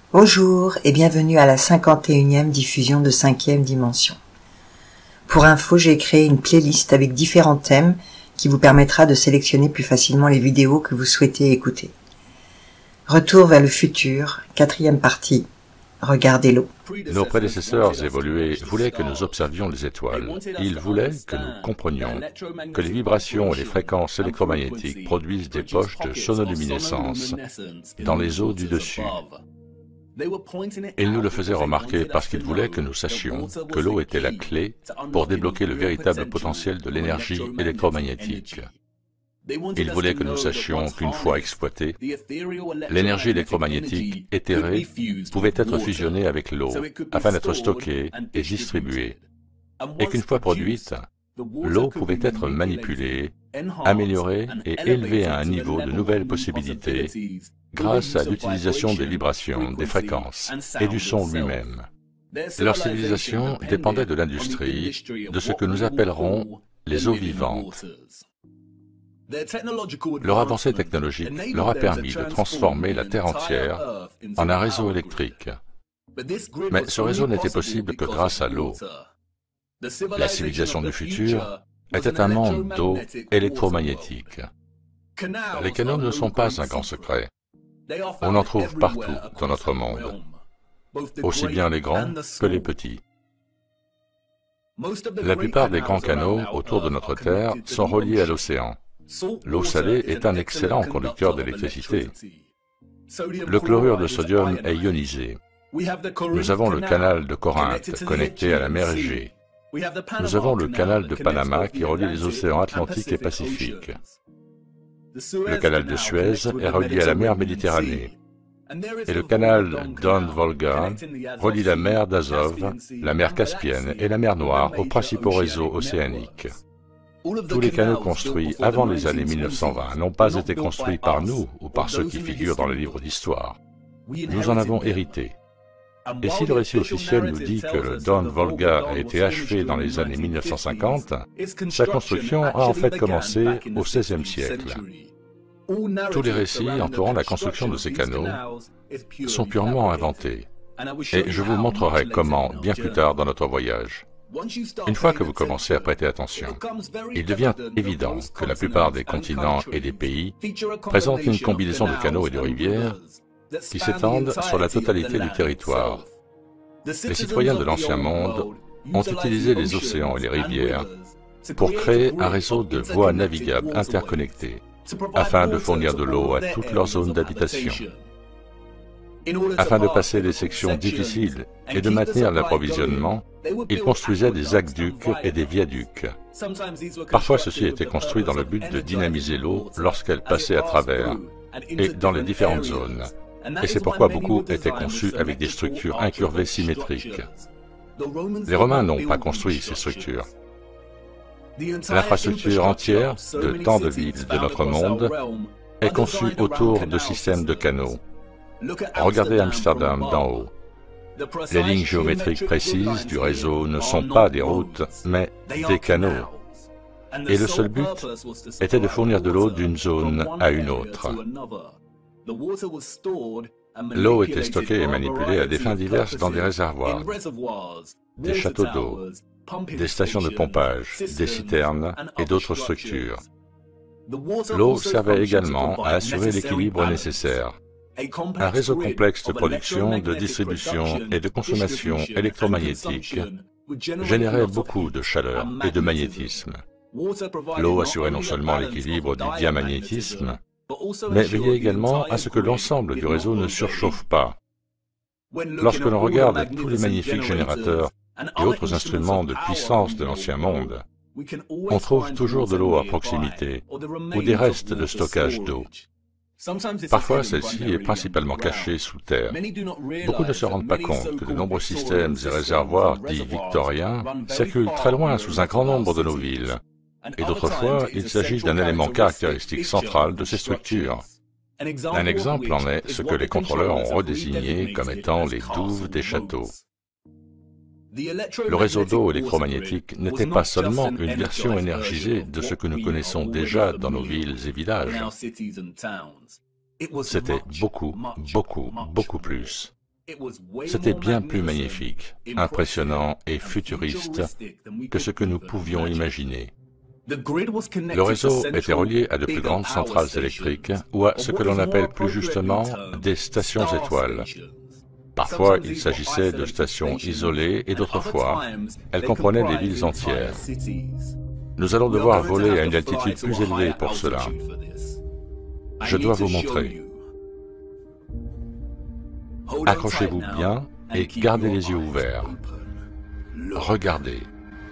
Bonjour et bienvenue à la 51e diffusion de 5e dimension. Pour info, j'ai créé une playlist avec différents thèmes qui vous permettra de sélectionner plus facilement les vidéos que vous souhaitez écouter. Retour vers le futur, 4e partie. Regardez-l'eau. Nos prédécesseurs évolués voulaient que nous observions les étoiles. Ils voulaient que nous comprenions que les vibrations et les fréquences électromagnétiques produisent des poches de sonoluminescence dans les eaux du dessus. Ils nous le faisaient remarquer parce qu'ils voulaient que nous sachions que l'eau était la clé pour débloquer le véritable potentiel de l'énergie électromagnétique. Ils voulaient que nous sachions qu'une fois exploitée, l'énergie électromagnétique éthérée pouvait être fusionnée avec l'eau afin d'être stockée et distribuée, et qu'une fois produite, l'eau pouvait être manipulée, améliorée et élevée à un niveau de nouvelles possibilités grâce à l'utilisation des vibrations, des fréquences et du son lui-même. Leur civilisation dépendait de l'industrie, de ce que nous appellerons les eaux vivantes. Leur avancée technologique leur a permis de transformer la Terre entière en un réseau électrique. Mais ce réseau n'était possible que grâce à l'eau. La civilisation du futur était un monde d'eau électromagnétique. Les canaux ne sont pas un grand secret. On en trouve partout dans notre monde, aussi bien les grands que les petits. La plupart des grands canaux autour de notre Terre sont reliés à l'océan. L'eau salée est un excellent conducteur d'électricité. Le chlorure de sodium est ionisé. Nous avons le canal de Corinthe connecté à la mer Égée. Nous avons le canal de Panama qui relie les océans Atlantique et Pacifique. Le canal de Suez est relié à la mer Méditerranée. Et le canal Don-Volga relie la mer d'Azov, la mer Caspienne et la mer Noire aux principaux réseaux océaniques. Tous les canaux construits avant les années 1920 n'ont pas été construits par nous ou par ceux qui figurent dans les livres d'histoire. Nous en avons hérité. Et si le récit officiel nous dit que le Don-Volga a été achevé dans les années 1950, sa construction a en fait commencé au XVIe siècle. Tous les récits entourant la construction de ces canaux sont purement inventés. Et je vous montrerai comment bien plus tard dans notre voyage. Une fois que vous commencez à prêter attention, il devient évident que la plupart des continents et des pays présentent une combinaison de canaux et de rivières qui s'étendent sur la totalité du territoire. Les citoyens de l'Ancien Monde ont utilisé les océans et les rivières pour créer un réseau de voies navigables interconnectées afin de fournir de l'eau à toutes leurs zones d'habitation. Afin de passer les sections difficiles et de maintenir l'approvisionnement, ils construisaient des aqueducs et des viaducs. Parfois, ceci était construit dans le but de dynamiser l'eau lorsqu'elle passait à travers et dans les différentes zones. Et c'est pourquoi beaucoup étaient conçus avec des structures incurvées symétriques. Les Romains n'ont pas construit ces structures. L'infrastructure entière de tant de villes de notre monde est conçue autour de systèmes de canaux. Regardez Amsterdam d'en haut. Les lignes géométriques précises du réseau ne sont pas des routes, mais des canaux. Et le seul but était de fournir de l'eau d'une zone à une autre. L'eau était stockée et manipulée à des fins diverses dans des réservoirs, des châteaux d'eau, des stations de pompage, des citernes et d'autres structures. L'eau servait également à assurer l'équilibre nécessaire. Un réseau complexe de production, de distribution et de consommation électromagnétique générait beaucoup de chaleur et de magnétisme. L'eau assurait non seulement l'équilibre du diamagnétisme, mais veillait également à ce que l'ensemble du réseau ne surchauffe pas. Lorsque l'on regarde tous les magnifiques générateurs et autres instruments de puissance de l'Ancien Monde, on trouve toujours de l'eau à proximité ou des restes de stockage d'eau. Parfois, celle-ci est principalement cachée sous terre. Beaucoup ne se rendent pas compte que de nombreux systèmes et réservoirs dits victoriens circulent très loin sous un grand nombre de nos villes. Et d'autres fois, il s'agit d'un élément caractéristique central de ces structures. Un exemple en est ce que les contrôleurs ont redésigné comme étant les douves des châteaux. Le réseau d'eau électromagnétique n'était pas seulement une version énergisée de ce que nous connaissons déjà dans nos villes et villages. C'était beaucoup plus. C'était bien plus magnifique, impressionnant et futuriste que ce que nous pouvions imaginer. Le réseau était relié à de plus grandes centrales électriques ou à ce que l'on appelle plus justement des stations étoiles. Parfois, il s'agissait de stations isolées et d'autres fois, elles comprenaient des villes entières. Nous allons devoir voler à une altitude plus élevée pour cela. Je dois vous montrer. Accrochez-vous bien et gardez les yeux ouverts. Regardez.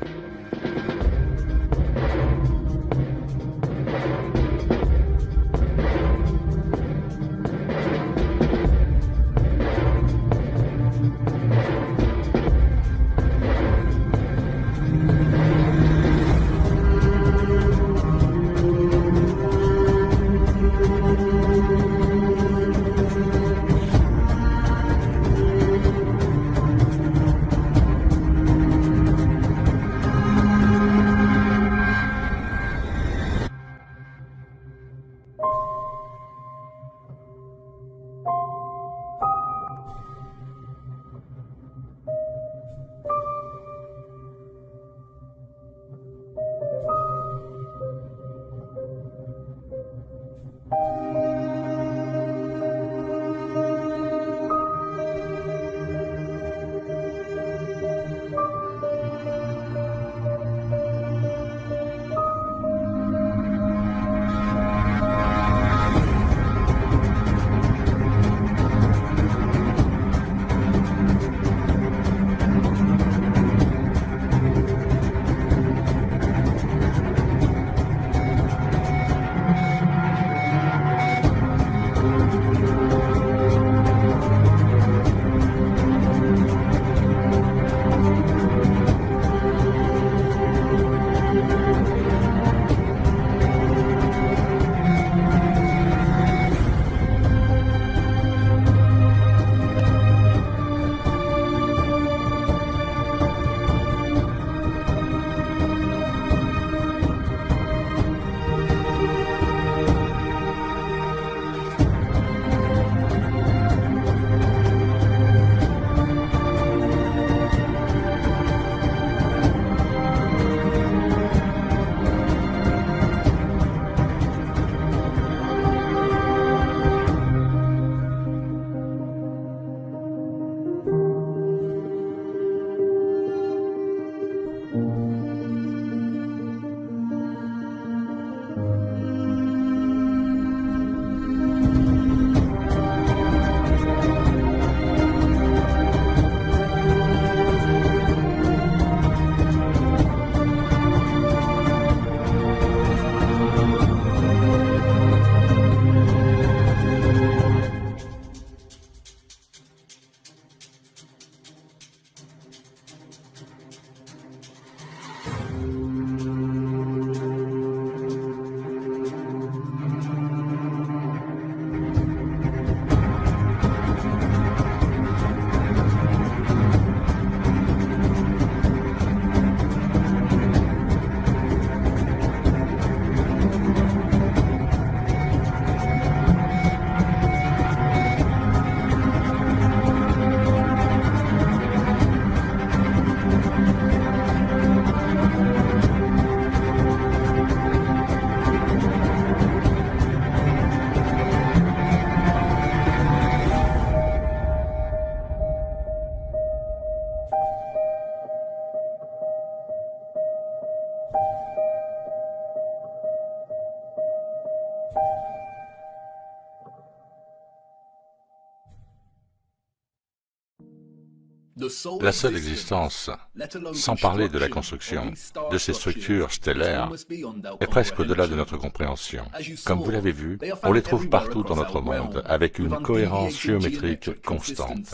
La seule existence, sans parler de la construction, de ces structures stellaires, est presque au-delà de notre compréhension. Comme vous l'avez vu, on les trouve partout dans notre monde, avec une cohérence géométrique constante.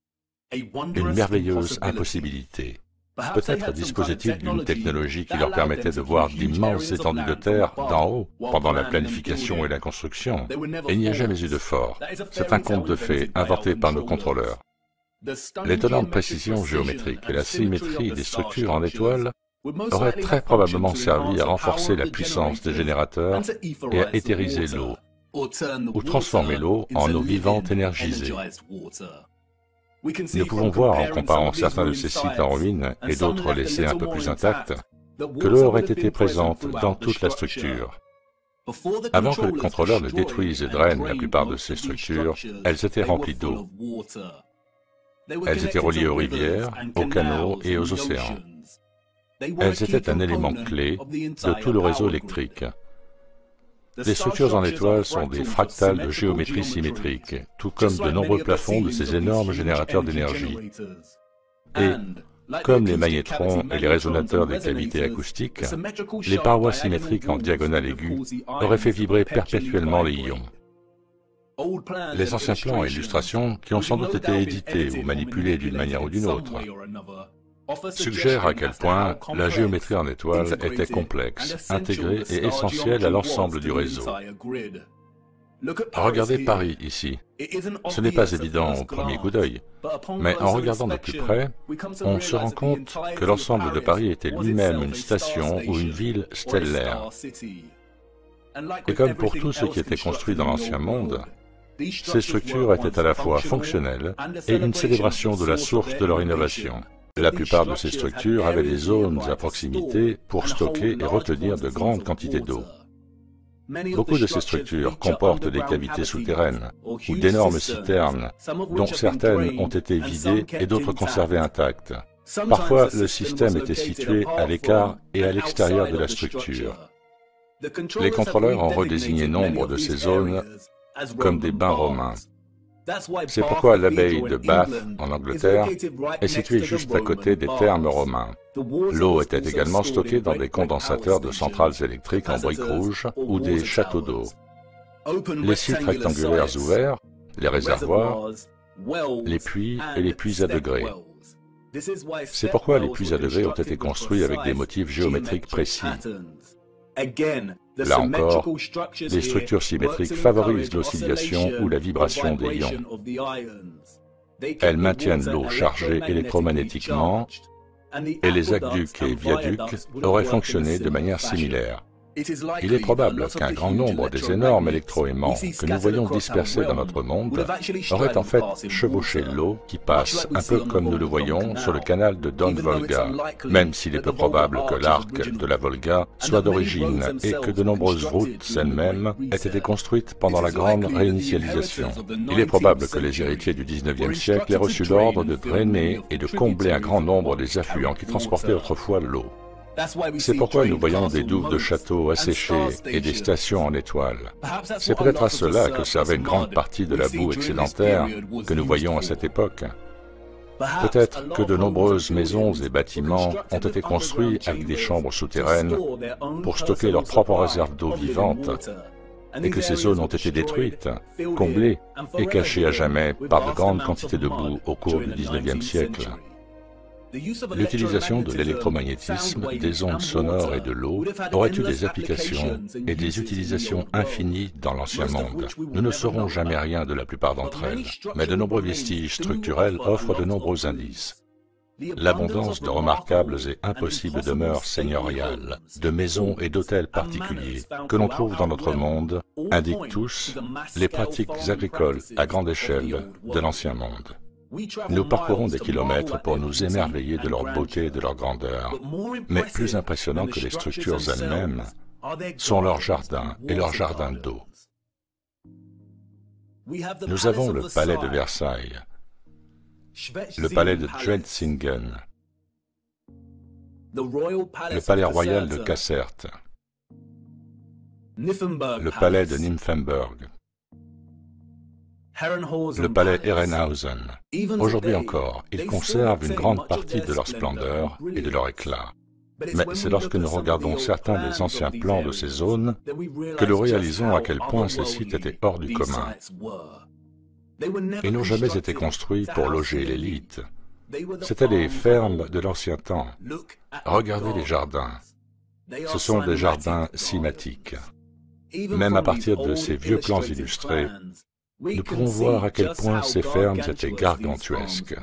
Une merveilleuse impossibilité. Peut-être disposait-il d'une technologie qui leur permettait de voir d'immenses étendues de terre d'en haut, pendant la planification et la construction. Et il n'y a jamais eu de fort. C'est un conte de fées inventé par nos contrôleurs. L'étonnante précision géométrique et la symétrie des structures en étoiles auraient très probablement servi à renforcer la puissance des générateurs et à éthériser l'eau, ou transformer l'eau en eau vivante énergisée. Nous pouvons voir, en comparant certains de ces sites en ruine et d'autres laissés un peu plus intacts, que l'eau aurait été présente dans toute la structure. Avant que le contrôleur ne détruise et draine la plupart de ces structures, elles étaient remplies d'eau. Elles étaient reliées aux rivières, aux canaux et aux océans. Elles étaient un élément clé de tout le réseau électrique. Les structures en étoiles sont des fractales de géométrie symétrique, tout comme de nombreux plafonds de ces énormes générateurs d'énergie. Et, comme les magnétrons et les résonateurs des cavités acoustiques, les parois symétriques en diagonale aiguë auraient fait vibrer perpétuellement les ions. Les anciens plans et illustrations, qui ont sans doute été édités ou manipulés d'une manière ou d'une autre, suggèrent à quel point la géométrie en étoile était complexe, intégrée et essentielle à l'ensemble du réseau. Regardez Paris ici. Ce n'est pas évident au premier coup d'œil, mais en regardant de plus près, on se rend compte que l'ensemble de Paris était lui-même une station ou une ville stellaire. Et comme pour tout ce qui était construit dans l'Ancien Monde, ces structures étaient à la fois fonctionnelles et une célébration de la source de leur innovation. La plupart de ces structures avaient des zones à proximité pour stocker et retenir de grandes quantités d'eau. Beaucoup de ces structures comportent des cavités souterraines ou d'énormes citernes, dont certaines ont été vidées et d'autres conservées intactes. Parfois, le système était situé à l'écart et à l'extérieur de la structure. Les contrôleurs ont redésigné nombre de ces zones comme des bains romains. C'est pourquoi l'abbaye de Bath, en Angleterre, est située juste à côté des thermes romains. L'eau était également stockée dans des condensateurs de centrales électriques en briques rouges ou des châteaux d'eau. Les sites rectangulaires ouverts, les réservoirs, les puits et les puits à degrés. C'est pourquoi les puits à degrés ont été construits avec des motifs géométriques précis. Là encore, les structures symétriques favorisent l'oscillation ou la vibration des ions. Elles maintiennent l'eau chargée électromagnétiquement et les aqueducs et viaducs auraient fonctionné de manière similaire. Il est probable qu'un grand nombre des énormes électroaimants que nous voyons dispersés dans notre monde auraient en fait chevauché l'eau qui passe, un peu comme nous le voyons sur le canal de Don-Volga, même s'il est peu probable que l'arc de la Volga soit d'origine et que de nombreuses routes elles-mêmes aient été construites pendant la grande réinitialisation. Il est probable que les héritiers du XIXe siècle aient reçu l'ordre de drainer et de combler un grand nombre des affluents qui transportaient autrefois l'eau. C'est pourquoi nous voyons des douves de châteaux asséchées et des stations en étoiles. C'est peut-être à cela que servait une grande partie de la boue excédentaire que nous voyons à cette époque. Peut-être que de nombreuses maisons et bâtiments ont été construits avec des chambres souterraines pour stocker leurs propres réserves d'eau vivante, et que ces zones ont été détruites, comblées et cachées à jamais par de grandes quantités de boue au cours du XIXe siècle. L'utilisation de l'électromagnétisme, des ondes sonores et de l'eau aurait eu des applications et des utilisations infinies dans l'Ancien Monde. Nous ne saurons jamais rien de la plupart d'entre elles, mais de nombreux vestiges structurels offrent de nombreux indices. L'abondance de remarquables et impossibles demeures seigneuriales, de maisons et d'hôtels particuliers que l'on trouve dans notre monde indiquent tous les pratiques agricoles à grande échelle de l'Ancien Monde. Nous parcourons des kilomètres pour nous émerveiller de leur beauté et de leur grandeur, mais plus impressionnant que les structures elles-mêmes sont leurs jardins et leurs jardins d'eau. Nous avons le palais de Versailles, le palais de Dresden, le palais royal de Cassert, le palais de Nymphenburg, le palais Herrenhausen. Aujourd'hui encore, ils conservent une grande partie de leur splendeur et de leur éclat. Mais c'est lorsque nous regardons certains des anciens plans de ces zones que nous réalisons à quel point ces sites étaient hors du commun. Ils n'ont jamais été construits pour loger l'élite. C'étaient les fermes de l'ancien temps. Regardez les jardins. Ce sont des jardins cymatiques. Même à partir de ces vieux plans illustrés, nous pouvons voir à quel point ces fermes étaient gargantuesques.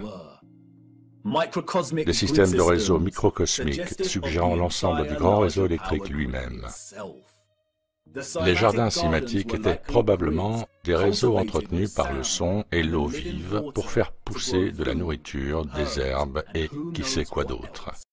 Des systèmes de réseau microcosmiques suggérant l'ensemble du grand réseau électrique lui-même. Les jardins cymatiques étaient probablement des réseaux entretenus par le son et l'eau vive pour faire pousser de la nourriture, des herbes et qui sait quoi d'autre.